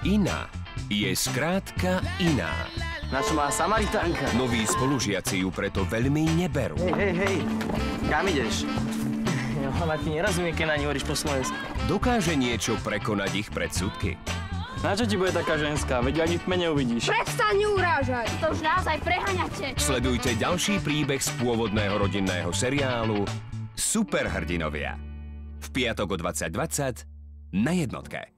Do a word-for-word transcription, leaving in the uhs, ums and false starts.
Iná je skrátka iná. Na čo má Samaritánka? Noví spolužiaci ju preto veľmi neberú. Hej, hej, hej, kam ideš? Jo, ale ti nerozumie, keď na ní hovoríš po slovensku. Dokáže niečo prekonať ich predsudky? Na čo ti bude taká ženská? Veď ani v tme neuvidíš. Prestaň ju urážať! To už naozaj preháňate. Sledujte ďalší príbeh z pôvodného rodinného seriálu Superhrdinovia. V piatok o dvadsať dvadsať na jednotke.